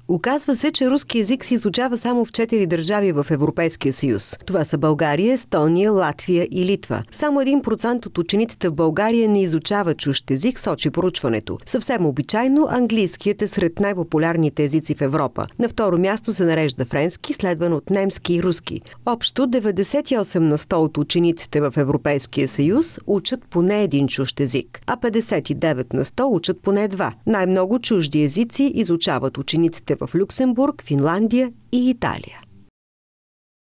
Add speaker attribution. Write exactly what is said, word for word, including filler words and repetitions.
Speaker 1: Оказва се, че руски език се изучава само в четири държави в Европейския съюз. Това са България, Естония, Латвия и Литва. Само един процент от учениците в България не изучават чужд език, сочи проучването. Съвсем обичайно английският е сред най-популярните езици в Европа. На второ място се нарежда френски, следван от немски и руски. Общо деветдесет и осем на сто от учениците в Европейския съюз учат поне един чужд език, а петдесет и девет на сто учат поне два. Най-много чужди езици изучават учениците в Люксембург, Финландия и Италия.